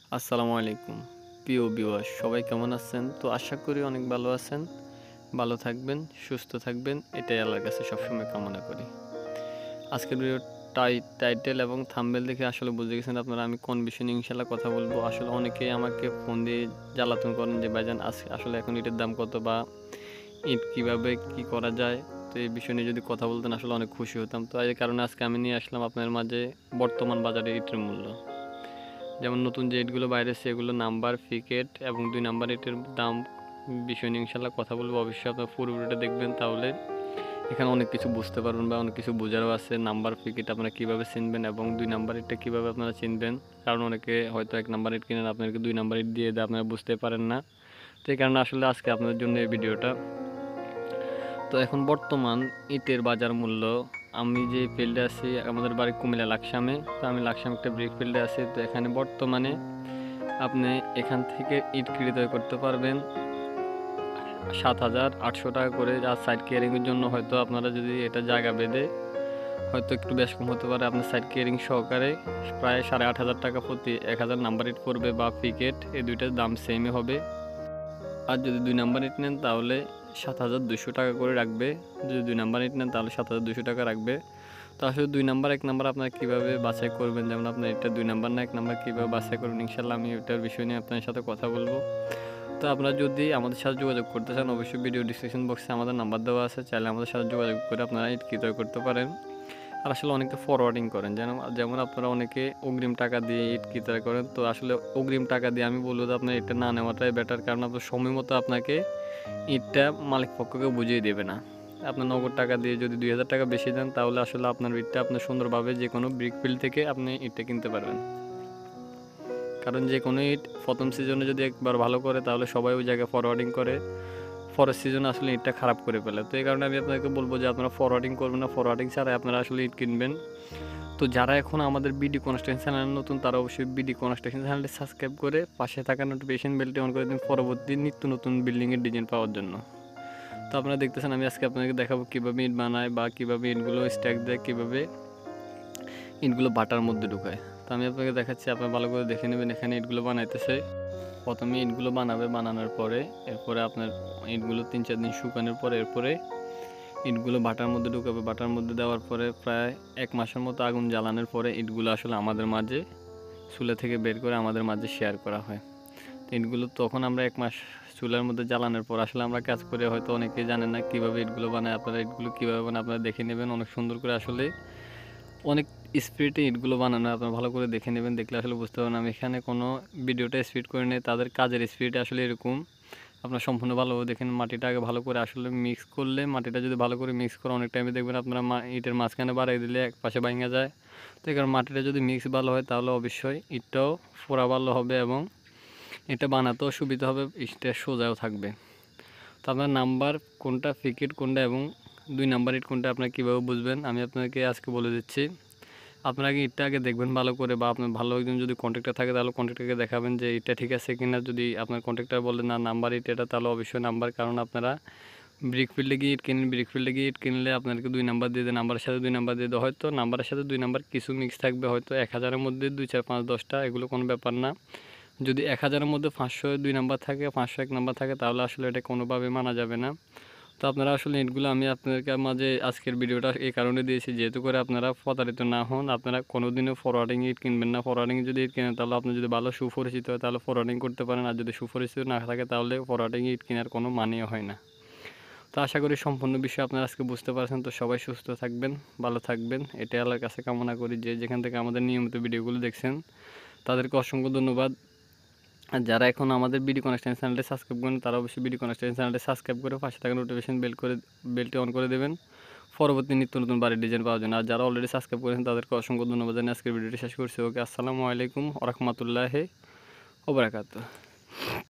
আসসালামু আলাইকুম প্রিয় ভিউয়ার্স, সবাই কেমন আছেন? তো আশা করি অনেক ভালো আছেন। ভালো থাকবেন, সুস্থ থাকবেন, এটাই আল্লাহর কাছে সবসময় কামনা করি। আজকের ভিডিও টাইটেল এবং থাম্বনেল দেখে আসলে বুঝে গেছেন আপনারা আমি কোন বিষয় নিয়ে ইনশাল্লাহ কথা বলবো। আসলে অনেকেই আমাকে ফোন দিয়ে জ্বালাতন করেন যে ভাইজান আসলে এখন ইটের দাম কত, বা ইট কীভাবে কী করা যায়। তো এই বিষয় নিয়ে যদি কথা বলতেন আসলে অনেক খুশি হতাম। তো এই কারণে আজকে আমি নিয়ে আসলাম আপনার মাঝে বর্তমান বাজারে ইটের মূল্য। যেমন নতুন যে ইটগুলো বাইরে এসেছে এগুলো নাম্বার, ফিকেট এবং 2 নাম্বার ইটের দাম বিষয় নিয়ে ইনশাল্লাহ কথা বলবো। অবশ্যই আপনার পুরো ভিডিওটা দেখবেন, তাহলে এখানে অনেক কিছু বুঝতে পারবেন বা অনেক কিছু বোঝারও আছে। নাম্বার, ফিকেট আপনারা কীভাবে চিনবেন এবং 2 নাম্বার ইটটা কীভাবে আপনারা চিনবেন, কারণ অনেকে হয়তো 1 নাম্বার ইট কিনেন আপনাদেরকে 2 নাম্বার ইট দিয়ে দেয়, আপনারা বুঝতে পারেন না। তো এই কারণে আসলে আজকে আপনাদের জন্য এই ভিডিওটা। তো এখন বর্তমান ইটের বাজার মূল্য, আমি যে ফিল্ডে আছি আমাদের বাড়ি কুমিল্লা লাকসামে। তো আমি লাকসামে একটা ব্রিক ফিল্ডে আছি। তো এখানে বর্তমানে আপনি এখান থেকে ইট ক্রয় করতে পারবেন 7,800 টাকা করে। আর সাইড কেয়ারিংয়ের জন্য হয়তো আপনারা যদি এটা জায়গা বেঁধে হয়তো একটু বেশ কম হতে পারে, আপনার সাইড কেয়ারিং সহকারে প্রায় 8,500 টাকা প্রতি 1000 নাম্বার ইট পড়বে, বা পিকেট, এই দুইটার দাম সেমই হবে। আর যদি 2 নাম্বার ইট নেন তাহলে 7,200 টাকা করে রাখবে। যদি 2 নাম্বার ইট নেন তাহলে 7,200 টাকা রাখবে। তো আসলে 2 নাম্বার 1 নাম্বার আপনারা কীভাবে বাছাই করবেন, যেমন আপনার এটা 2 নাম্বার না 1 নাম্বার কীভাবে বাছাই করবেন, ইনশাল্লাহ আমি ওটার বিষয় নিয়ে আপনার সাথে কথা বলবো। তো আপনারা যদি আমাদের সাথে যোগাযোগ করতে চান অবশ্যই ভিডিও ডিসক্রিপশন বক্সে আমাদের নাম্বার দেওয়া আছে, চাইলে আমাদের সাথে যোগাযোগ করে আপনারা ইট ক্রয় করতে পারেন। আর আসলে অনেকে ফরওয়ার্ডিং করেন, যেমন আপনারা অনেকে অগ্রিম টাকা দিয়ে ইট ক্রয় করেন। তো আসলে অগ্রিম টাকা দিয়ে আমি বলবো যে আপনার এটা না নেওয়াটাই বেটার, কারণ আপনার সময় মতো আপনাকে ইটটা মালিক পক্ষকে বুঝিয়ে দেবে না। আপনার নগদ টাকা দিয়ে যদি 2,000 টাকা বেশি দেন তাহলে আসলে আপনার ইটটা আপনি সুন্দরভাবে যে কোনো ব্রিক ফিল্ড থেকে আপনি ইটটা কিনতে পারবেন। কারণ যে কোনো ইট প্রথম সিজনে যদি একবার ভালো করে তাহলে সবাই ওই জায়গায় ফরওয়ার্ডিং করে, পরের সিজনে আসলে ইটটা খারাপ করে ফেলে। তো এই কারণে আমি আপনাকে বলবো যে আপনারা ফরওয়ার্ডিং করবেন না, ফরওয়ার্ডিং ছাড়াই আপনারা আসলে ইট কিনবেন। তো যারা এখন আমাদের বিডি কনস্ট্রাকশন চ্যানেল নতুন, তারা অবশ্যই বিডি কনস্ট্রাকশন চ্যানেলটি সাবস্ক্রাইব করে পাশে থাকা নোটিফিকেশন বেলটি অন করে দিন পরবর্তী নিত্য নতুন বিল্ডিংয়ের ডিজাইন পাওয়ার জন্য। তো আপনারা দেখতেছেন আমি আজকে আপনাকে দেখাবো কীভাবে ইট বানায়, বা কীভাবে ইটগুলো স্ট্যাক দেয়, কীভাবে ইটগুলো বাটার মধ্যে ঢুকায়। তো আমি আপনাকে দেখাচ্ছি, আপনারা ভালো করে দেখে নেবেন। এখানে ইটগুলো বানাইতেছে, প্রথমে ইটগুলো বানাবে, বানানোর পরে এরপরে আপনার ইটগুলো 3-4 দিন শুকানোর পরে এরপরে ইটগুলো বাটার মধ্যে ঢুকাবে। বাটার মধ্যে দেওয়ার পরে প্রায় 1 মাসের মতো আগুন জ্বালানোর পরে ইটগুলো আসলে আমাদের মাঝে চুলা থেকে বের করে আমাদের মাঝে শেয়ার করা হয়। ইটগুলো তখন আমরা 1 মাস চুলার মধ্যে জ্বালানোর পর আসলে আমরা কাজ করে হয়তো অনেকেই জানেন না কীভাবে ইটগুলো বানায়। আপনারা ইটগুলো কীভাবে বানায় আপনারা দেখে নেবেন, অনেক সুন্দর করে আসলে অনেক স্পিডে ইটগুলো বানানো, আপনারা ভালো করে দেখে নেবেন, দেখলে আসলে বুঝতে পারবেন। আমি এখানে কোনো ভিডিওটা স্পিড করে নিই, তাদের কাজের স্পিড আসলে এরকম। আপনারা সম্পূর্ণ ভালোভাবে দেখেন, মাটিটা আগে ভালো করে আসলে মিক্স করলে, মাটিটা যদি ভালো করে মিক্স করে অনেক টাইমে দেখবেন আপনারা ইটের মাঝখানে বাড়াই দিলে এক পাশে ভাঙা যায়। তো এই কারণে মাটিটা যদি মিক্স ভালো হয় তাহলে অবশ্যই ইটটাও ফোড়া ভালো হবে এবং এটা বানাতেও সুবিধা হবে, ইটটা সোজাও থাকবে। তো আপনার নাম্বার কোনটা, ফিকেট কোনটা এবং 2 নাম্বার ইট কোনটা আপনারা কীভাবে বুঝবেন আমি আপনাকে আজকে বলে দিচ্ছি। আপনারা আগে ইটটা আগে দেখবেন ভালো করে, বা আপনার ভালো একজন যদি কন্ট্রাক্টর থাকে তাহলে কন্ট্রাক্টরকে দেখাবেন যে ইটটা ঠিক আছে কিনা। যদি আপনার কন্ট্রাক্টর বলে না নাম্বার ইট এটা, তাহলে অবশ্যই নাম্বার। কারণ আপনারা ব্রিক ফিল্ডে গিয়ে ইট কিনেন, ব্রিক ফিল্ডে গিয়ে ইট কিনলে আপনাদেরকে 2 নাম্বার দিয়ে দেয়, নাম্বারের সাথে 2 নাম্বার দিয়ে দেয়। হয়তো নাম্বারের সাথে 2 নাম্বার কিছু মিক্স থাকবে, হয়তো 1000-এর মধ্যে 2, 4, 5, 10টা, এগুলো কোনো ব্যাপার না। যদি 1000-এর মধ্যে 500 2 নাম্বার থাকে, 500 1 নাম্বার থাকে, তাহলে আসলে এটা কোনোভাবে মানা যাবে না। তো আপনারা আসলে ইটগুলো আমি আপনাদের মাঝে আজকের ভিডিওটা এই কারণে দিয়েছি, যেহেতু করে আপনারা প্রতারিত না হন। আপনারা কোনোদিনও ফরওয়ার্ডিং ইট কিনবেন না। ফরওয়ার্ডিং যদি ইট কেনেন তাহলে আপনি যদি ভালো সুপরিচিত হয় তাহলে ফরওয়ার্ডিং করতে পারেন, আর যদি সুপরিচিত না থাকে তাহলে ফরওয়ার্ডিং ইট কেনার কোনো মানেই হয় না। তো আশা করি সম্পূর্ণ বিষয় আপনারা আজকে বুঝতে পারছেন। তো সবাই সুস্থ থাকবেন, ভালো থাকবেন, এটাই আল্লাহর কাছে কামনা করি। যে যেখান থেকে আমাদের নিয়মিত ভিডিওগুলো দেখছেন তাদেরকে অসংখ্য ধন্যবাদ। আর যারা এখন আমাদের বিডি কনস্ট্রাকশন চ্যানেলটি সাবস্ক্রাইব করেন তারা অবশ্যই বিডি কনস্ট্রাকশন চ্যানেলটি সাবস্ক্রাইব করে পাশে থাকা নোটিফিকেশন বেলটি অন করে দেবেন পরবর্তী নিত্য নতুন বাড়ির ডিজাইন পাওয়ার জন্য। আর যারা অলরেডি সাবস্ক্রাইব করেছেন তাদেরকে অসংখ্য ধন্যবাদ জানিয়ে আজকের ভিডিওটি শেষ করছি। ওকে, আসসালামু আলাইকুম ওয়া রাহমাতুল্লাহি ওয়া বারাকাতুহু।